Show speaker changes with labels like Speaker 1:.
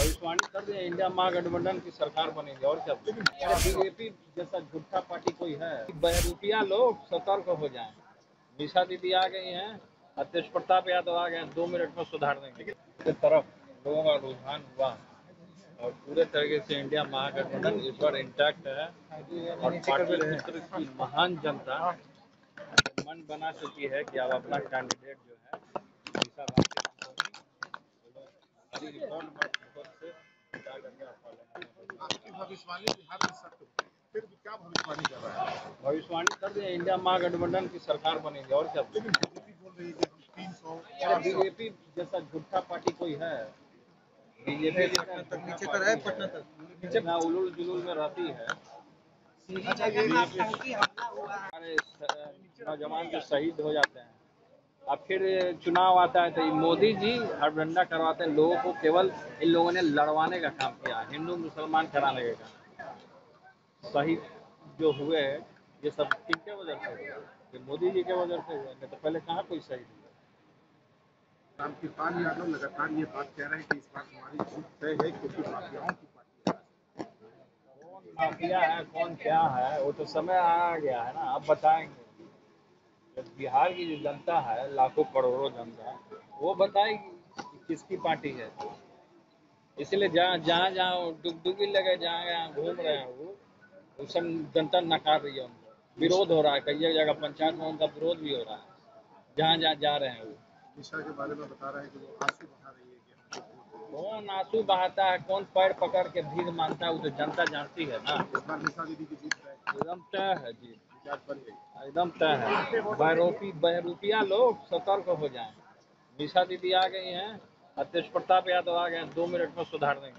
Speaker 1: भविष्यवाणी कर रहे हैं इंडिया महागठबंधन की सरकार बनेगी और क्या। अरे बीजेपी जैसा झूठा पार्टी कोई है। बहरूपिया लोग सतर्क हो जाएं। निशा दीदी आ गई हैं और तेज प्रताप यादव आ गए, 2 मिनट में सुधार देंगे। एक तरफ लोगों का रुझान हुआ और पूरे तरीके से इंडिया महागठबंधन इस बार इंटैक्ट है और पार्टी मित्र की महान जनता मन बना चुकी है कि अब अपना कैंडिडेट जो है निशा भारती रिकॉर्ड से
Speaker 2: आपकी भविष्यवाणी बिहार में सत्य हुई, फिर भी क्या भविष्यवाणी कर रहा है?
Speaker 1: भविष्यवाणी कर रहे हैं इंडिया महागठबंधन की सरकार बनेगी और क्या।
Speaker 2: लेकिन बीजेपी बोल रही है कि हम 300
Speaker 1: अरे बीजेपी जैसा झूठा पार्टी कोई है। बीजेपी
Speaker 2: पटना तक नीचे कर है, पटना तक
Speaker 1: नीचे ना उलूल जुलूल में रहती है। हमारे नौजवान जो शहीद हो जाते हैं, अब फिर चुनाव आता है तो ये मोदी जी हड़बड़ा करवाते हैं लोगों को। केवल इन लोगों ने लड़वाने का काम किया, हिंदू मुसलमान कराने का काम। शहीद जो हुए ये सब किनके वजह से हुए? ये मोदी जी के वजह से हुए, नहीं तो पहले कहाँ कोई शहीद हुआ।
Speaker 2: रामकृपाल यादव लगातार ये बात कह रहे हैं कि इस बार हमारी जीत तय है क्योंकि माफियाओं की पार्टी है।
Speaker 1: कौन माफिया है कौन क्या है वो तो समय आ गया है ना, अब बताएंगे। जब बिहार की जो जनता है, लाखों करोड़ों जनता, वो बताएगी कि किसकी पार्टी है। इसलिए जहाँ जहाँ जहाँ डुगडुगी लगे, जहाँ जहाँ घूम रहे हैं वो सब जनता नकार रही है उनको। विरोध हो रहा है, कई जगह पंचायत में उनका विरोध भी हो रहा है जहाँ जहाँ जा रहे हैं वो।
Speaker 2: निशा के बारे में बता रहे हैं कि वो आंसू बहा रही है कि हमें वोट दो।
Speaker 1: कौन आंसू बहाता है, कौन पैर पकड़ के भीख मांगता है, वो तो जनता जानती है ना।
Speaker 2: इस बार निशा दीदी की जीत तय है,
Speaker 1: एकदम तय है जी,
Speaker 2: विकास बन गई।
Speaker 1: एकदम तय है। बहरूपिया लोग सतर्क हो जाएं। निशा दीदी आ गई हैं और तेज प्रताप यादव आ गए, 2 मिनट में सुधार देंगे।